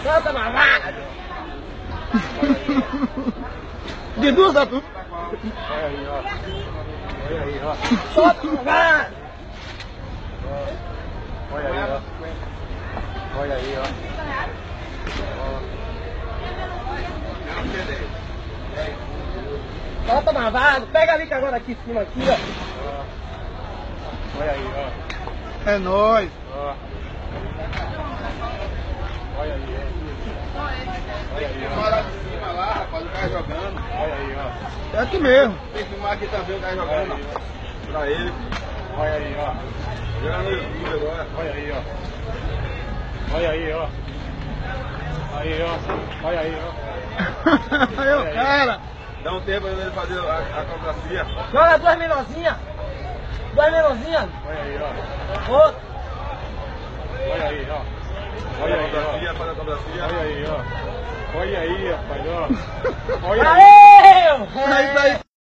Solta, malvado! De duas a tu. Olha aí, ó. Olha aí, ó. Solta, malvado! Olha aí, ó. Olha aí, ó. Solta, malvado! Pega ali que agora aqui em cima, aqui, ó. Olha aí, ó. É nóis. Ó. Olha aí, ó. Olha aí, ó. Lá de cima lá, rapaz, o cara jogando. Olha aí, ó. É aqui mesmo. Tem que filmar aqui também o cara jogando. Pra ele. Olha aí, ó. Jogando no YouTube agora. Olha aí, ó. Olha aí, ó. Aí, ó. Olha aí, ó. Aí o cara. Dá um tempo ainda ele fazer a coreografia. Joga duas menorzinhas! Duas menorzinhas! Olha aí, ó. Outro! Olha aí, ó. Olha Olha a aí, ó. coreografia, faz a coreografia. Olha aí, ó. Olha aí, rapaz, ó. Olha aí. Aê! É isso aí.